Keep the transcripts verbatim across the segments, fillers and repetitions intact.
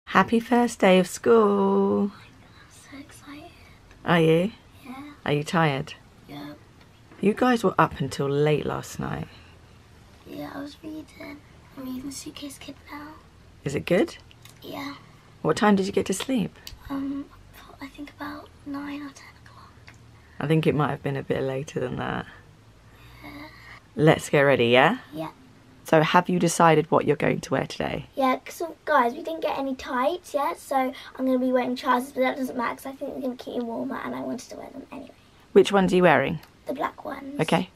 Happy first day of school. I'm so excited. Are you? Yeah. Are you tired? Yeah. You guys were up until late last night. Yeah, I was reading. I'm reading Suitcase Kid now. Is it good? Yeah. What time did you get to sleep? Um, I think about nine or ten o'clock. I think it might have been a bit later than that. Yeah. Let's get ready, yeah? Yeah. So have you decided what you're going to wear today? Yeah, so guys, we didn't get any tights yet, so I'm going to be wearing trousers, but that doesn't matter because I think they're going to keep you warmer and I wanted to wear them anyway. Which ones are you wearing? The black ones. Okay.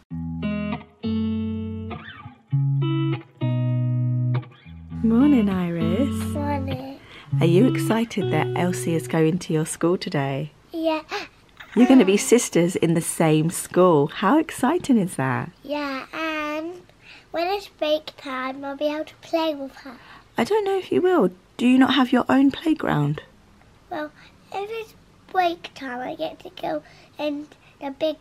Morning, Iris. Morning. Are you excited that Elsie is going to your school today? Yeah. You're going to be sisters in the same school. How exciting is that? Yeah, and when it's break time, I'll be able to play with her. I don't know if you will. Do you not have your own playground? Well, if it's break time, I get to go in the big,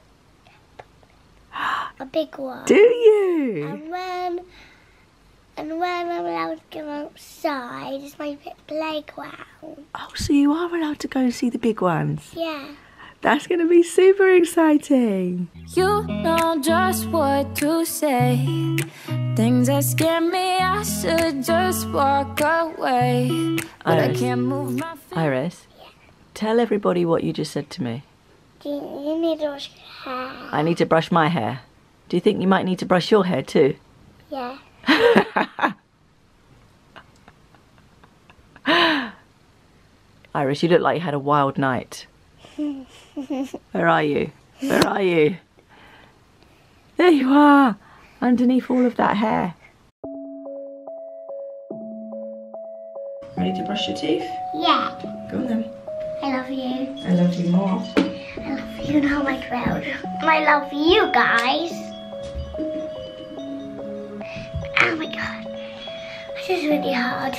a big one. Do you? And when, and when I'm allowed to go outside, it's my playground. Oh, so you are allowed to go and see the big ones? Yeah. That's going to be super exciting. You know just what to say. Things that scare me, I should just walk away. But Iris. I can't move my feet. Iris, Yeah. tell everybody what you just said to me. Do you, you need to wash your hair? I need to brush my hair. Do you think you might need to brush your hair too? Yeah. Iris, you look like you had a wild night. Where are you? Where are you? There you are, underneath all of that hair. Ready to brush your teeth? Yeah. Go on then. I love you. I love you more. I love you now, my crowd. And I love you guys. Oh my god. This is really hard.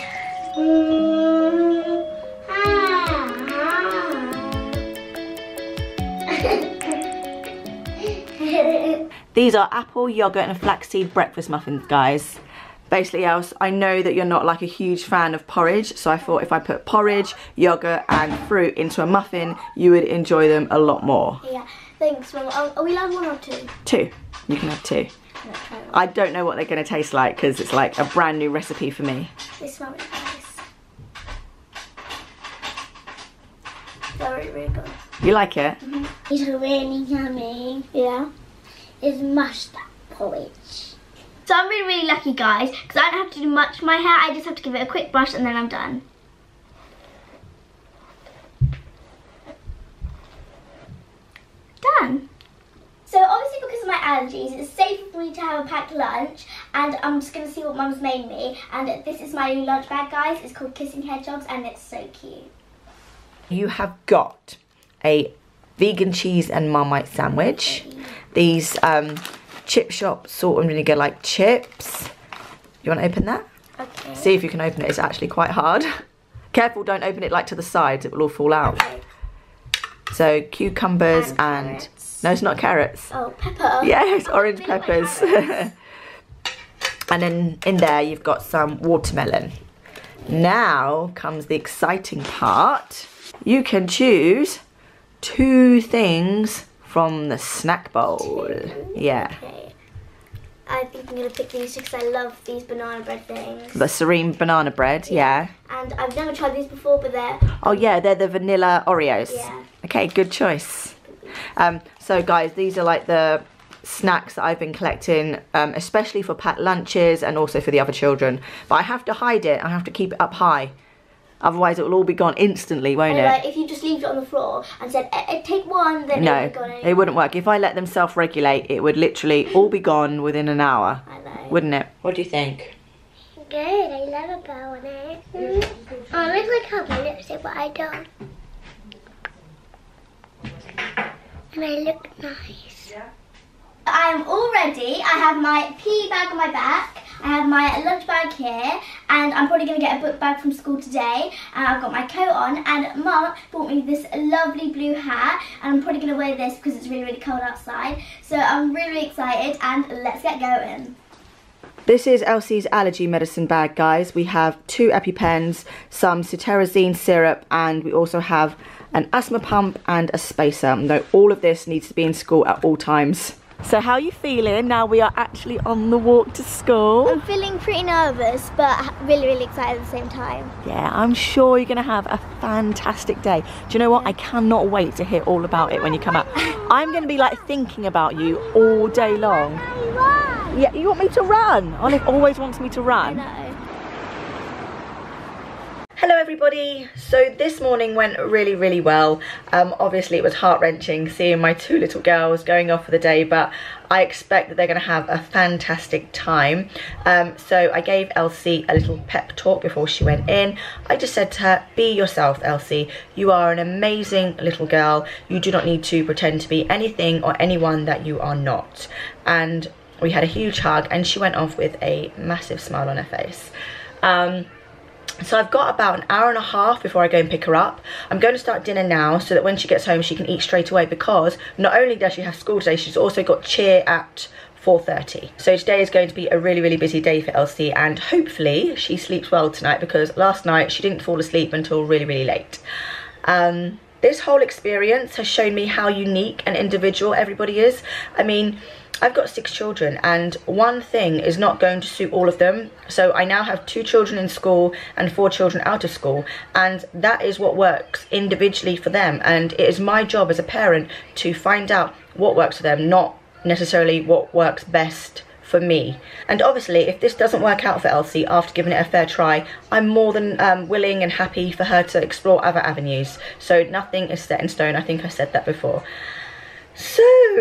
These are apple, yogurt and flaxseed breakfast muffins, guys. Basically, else I know that you're not like a huge fan of porridge, so I thought if I put porridge, yogurt and fruit into a muffin, you would enjoy them a lot more. Yeah, thanks, Mum. Are, are we allowed one or two? Two. You can have two. I don't know what they're going to taste like because it's like a brand new recipe for me. They smell really nice. They're really, really good. You like it? Mm-hmm. It's really yummy. Yeah. It's mustard porridge. So I'm really, really lucky, guys, because I don't have to do much to my hair. I just have to give it a quick brush and then I'm done. Done. So obviously because of my allergies, it's safer for me to have a packed lunch, and I'm just going to see what Mum's made me. And this is my new lunch bag, guys. It's called Kissing Hedgehogs and it's so cute. You You have got a vegan cheese and Marmite sandwich. These um, chip shop salt and vinegar like chips. You want to open that? Okay. See if you can open it. It's actually quite hard. Careful, don't open it like to the sides. It will all fall out. Okay. So cucumbers And and, carrots. no, it's not carrots. Oh, pepper. Yes, Oh, orange they look like peppers. carrots. And then in there you've got some watermelon. Now comes the exciting part. You can choose two things from the snack bowl. Yeah. Okay. I think I'm going to pick these because I love these banana bread things. The Serene banana bread, yeah. And I've never tried these before, but they're... Oh yeah, they're the vanilla Oreos. Yeah. Okay, good choice. Um, so guys, these are like the snacks that I've been collecting, um, especially for packed lunches and also for the other children. But I have to hide it, I have to keep it up high. Otherwise it will all be gone instantly, won't And, it? like, if you just leave it on the floor and said, eh, eh, take one, then No, it would go anyway. it wouldn't work. If I let them self-regulate, it would literally all be gone within an hour. I know. Wouldn't it? What do you think? Good, I love a bow on it. Mm. Oh, it looks like I have my lipstick, but I don't. And I look nice. Yeah. I am all ready. I have my pee bag on my back. I have my lunch bag here, and I'm probably going to get a book bag from school today. And I've got my coat on, and Mum bought me this lovely blue hat, and I'm probably going to wear this because it's really, really cold outside. So I'm really, really excited, and let's get going. This is Elsie's allergy medicine bag, guys. We have two EpiPens, some cetirizine syrup, and we also have an asthma pump and a spacer. Though all of this needs to be in school at all times. So how are you feeling now we are actually on the walk to school? I'm feeling pretty nervous, but really, really excited at the same time. Yeah, I'm sure you're going to have a fantastic day. Do you know what? I cannot wait to hear all about it when you come out. I'm going to be like thinking about you all day long. Yeah, you want me to run? Olive always wants me to run. I know. Hello everybody. So this morning went really, really well. Um, obviously it was heart-wrenching seeing my two little girls going off for the day, but I expect that they're going to have a fantastic time. Um, so I gave Elsie a little pep talk before she went in. I just said to her, be yourself, Elsie. You are an amazing little girl. You do not need to pretend to be anything or anyone that you are not. And we had a huge hug and she went off with a massive smile on her face. Um, So I've got about an hour and a half before I go and pick her up. I'm going to start dinner now so that when she gets home she can eat straight away, because not only does she have school today, she's also got cheer at four thirty. So today is going to be a really, really busy day for Elsie, and hopefully she sleeps well tonight, because last night she didn't fall asleep until really, really late. Um, this whole experience has shown me how unique and individual everybody is. I mean, I've got six children and one thing is not going to suit all of them. So I now have two children in school and four children out of school, and that is what works individually for them, and it is my job as a parent to find out what works for them, not necessarily what works best for me. And obviously if this doesn't work out for Elsie after giving it a fair try, I'm more than um, willing and happy for her to explore other avenues. So nothing is set in stone. I think I said that before. So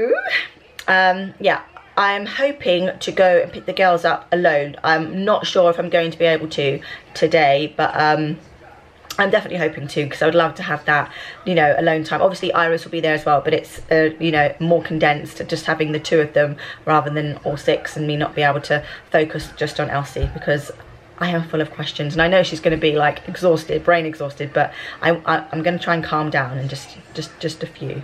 Um, yeah, I'm hoping to go and pick the girls up alone. I'm not sure if I'm going to be able to today, but um, I'm definitely hoping to, because I would love to have that, you know, alone time. Obviously Iris will be there as well, but it's, uh, you know, more condensed, just having the two of them rather than all six, and me not be able to focus just on Elsie, because I am full of questions, and I know she's going to be like exhausted, brain exhausted, but I, I, I'm going to try and calm down and just, just, just a few.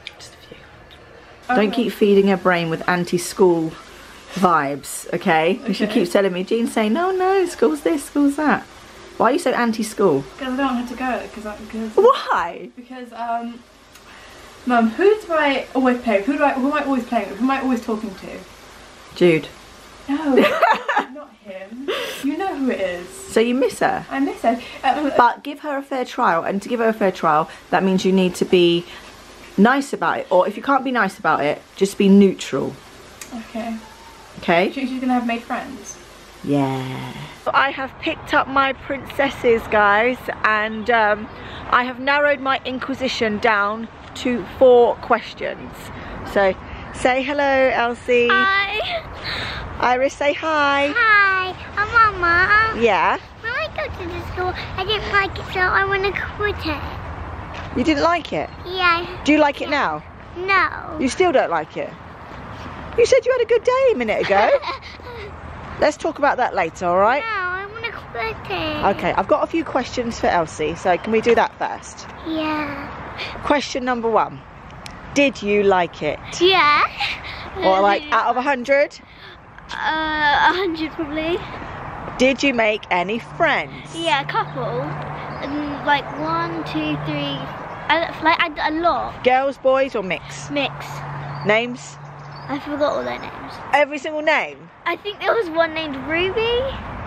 Don't keep feeding her brain with anti-school vibes, okay? Because okay. She keeps telling me, Jean's saying, no, no, school's this, school's that. Why are you so anti-school? Because I don't have to go. Because because Why? Because um, Mum, who do I always play with? Who do I? Who am I always playing with? Who am I always talking to? Jude. No, not him. You know who it is. So you miss her? I miss her. Um, but give her a fair trial, and to give her a fair trial, that means you need to be nice about it, or if you can't be nice about it, just be neutral. Okay. Okay? Do you think she's gonna have made friends? Yeah. I have picked up my princesses, guys, and um, I have narrowed my inquisition down to four questions. So, say hello, Elsie. Hi. Iris, say hi. Hi. I'm Mama. Yeah? When I go to the school, I didn't like it, so I want to quit it. You didn't like it? Yeah. Do you like it now? No. You still don't like it? You said you had a good day a minute ago. Let's talk about that later, all right? No, I want to quit it. Okay, I've got a few questions for Elsie, so can we do that first? Yeah. Question number one. Did you like it? Yeah. Or like out of a hundred? Uh, a hundred probably. Did you make any friends? Yeah, a couple. Um, like one, two, three. I, like I, a lot. Girls, boys, or mix? Mix. Names? I forgot all their names. Every single name? I think there was one named Ruby.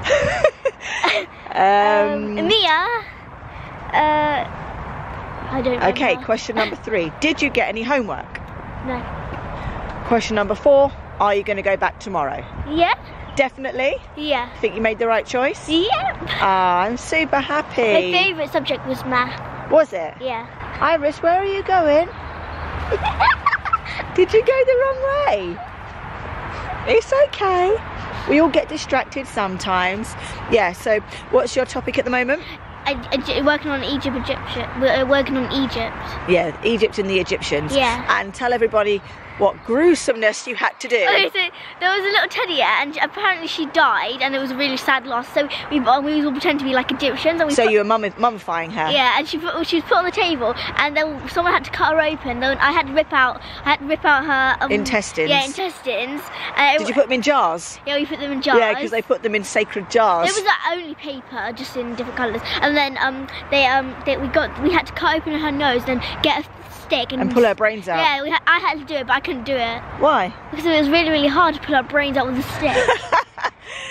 um, um, Mia. Uh, I don't know. Okay, question number three. Did you get any homework? No. Question number four. Are you going to go back tomorrow? Yeah. Definitely? Yeah. Think you made the right choice? Yeah. Ah, I'm super happy. My favourite subject was math. Was it? Yeah. Iris, where are you going? Did you go the wrong way? It's okay. We all get distracted sometimes. Yeah, so what's your topic at the moment? I, I, working on Egypt, Egyptian. We're working on Egypt. Yeah, Egypt and the Egyptians. Yeah. And tell everybody what gruesomeness you had to do. Okay, so there was a little teddy bear, and apparently she died, and it was a really sad loss. So we we all pretend to be like Egyptians. And we so put, you were mummi mummifying her. Yeah, and she put, she was put on the table, and then someone had to cut her open. Then I had to rip out I had to rip out her um, intestines. Yeah, intestines. Uh, Did you put them in jars? Yeah, we put them in jars. Yeah, because they put them in sacred jars. It was like only paper, just in different colours. And then um they um they, we got we had to cut open her nose, then get a stick and, and pull her brains out. Yeah, we ha I had to do it, but I couldn't do it. Why? Because it was really really hard to pull her brains out with a stick.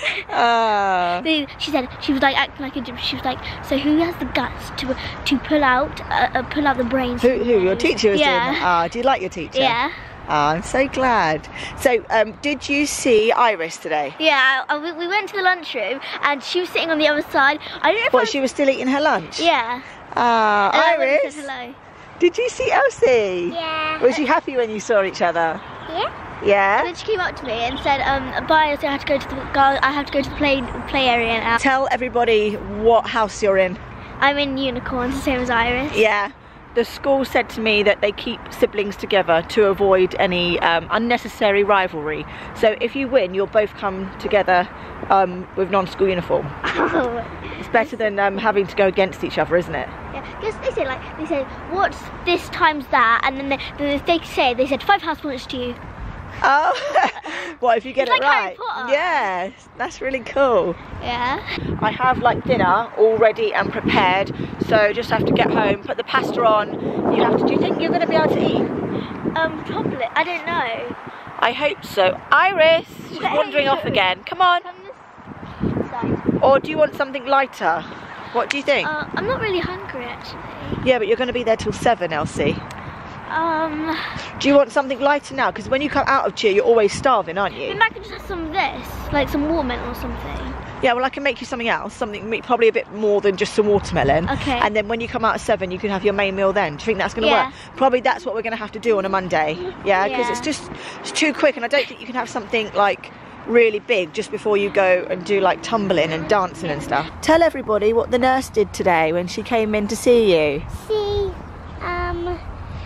uh. She said she was like acting like a gypsy. She was like, so who has the guts to to pull out uh, uh, pull out the brains? Who? Who? Your teacher was yeah. doing that? Ah, do you like your teacher? Yeah. Oh, I'm so glad. So, um, did you see Iris today? Yeah, I, we, we went to the lunchroom and she was sitting on the other side. I don't know if What, I was, she was still eating her lunch? Yeah. Ah, And I went and Iris, said hello. did you see Elsie? Yeah. Was you happy when you saw each other? Yeah. And Yeah? then she came up to me and said, um, bye, so I have to go to the gar I have to go to the play play area now. Tell everybody what house you're in. I'm in Unicorns, the same as Iris. Yeah. The school said to me that they keep siblings together to avoid any um, unnecessary rivalry. So if you win, you'll both come together um, with non-school uniform. It's better than um, having to go against each other, isn't it? Yeah, because they said like they said, what's this times that, and then they, they, they say they said five house points to you. Oh, what if you get It's it like Harry right? Potter. Yeah, that's really cool. Yeah. I have like dinner all ready and prepared, so just have to get home, put the pasta on. You have to. Do you think you're going to be able to eat? Um, probably. I don't know. I hope so. Iris, she's wandering off again. Come on. From this side. Or do you want something lighter? What do you think? Uh, I'm not really hungry actually. Yeah, but you're going to be there till seven, Elsie. Um, Do you want something lighter now? Because when you come out of cheer, you're always starving, aren't you? maybe I could just have some of this, like some watermelon or something. Yeah, well, I can make you something else, something probably a bit more than just some watermelon. Okay. And then when you come out at seven, you can have your main meal then. Do you think that's going to Yeah. work? Probably that's what we're going to have to do on a Monday. Yeah, because Yeah. it's just it's too quick, and I don't think you can have something like really big just before you go and do like tumbling and dancing and stuff. Tell everybody what the nurse did today when she came in to see you. She, um,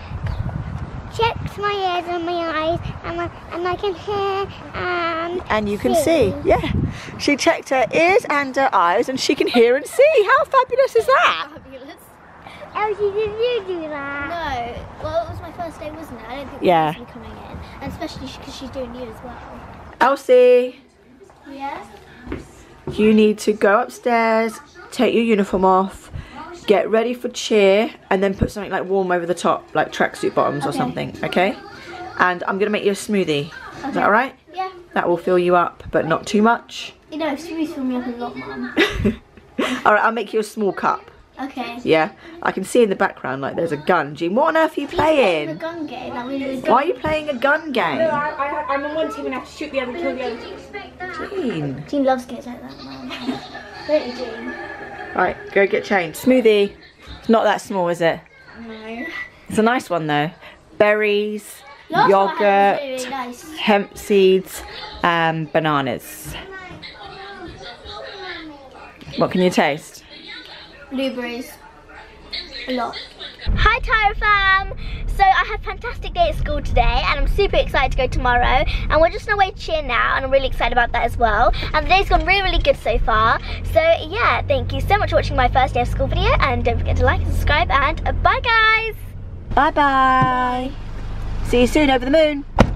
checked my ears and my eyes, and I, and I can hear and And you can see. Yeah. She checked her ears and her eyes, and she can hear and see. How fabulous is that? Fabulous. Elsie, did you do that? No, well, it was my first day, wasn't it? I don't think Yeah. we were coming in, and especially because she's doing you as well. Elsie, Yeah. you need to go upstairs, take your uniform off, get ready for cheer, and then put something like warm over the top, like tracksuit bottoms or Okay. something, okay? And I'm gonna make you a smoothie. Is that alright? Yeah. That will fill you up, but not too much. You know, smoothies fill me up a lot, Mum. Alright, I'll make you a small cup. Okay. Yeah? I can see in the background like there's a gun. Jean, what on earth are you The playing? gun game. That really good. Why are you playing a gun game? I, I, I'm on one team and I have to shoot the other, kill the other team. Jean. Jean loves games like that, Mum. Don't you, Jean? Right, go get changed. Smoothie. It's not that small, is it? No. It's a nice one though. Berries, Last one I had was yogurt, really nice. hemp seeds, and bananas. What can you taste? Blueberries. A lot. Hi Tyra fam! So I had a fantastic day at school today and I'm super excited to go tomorrow, and we're just on our way to cheer now and I'm really excited about that as well, and the day's gone really really good so far. So yeah, thank you so much for watching my first day of school video, and don't forget to like and subscribe, and bye guys! Bye bye. See you soon over the moon.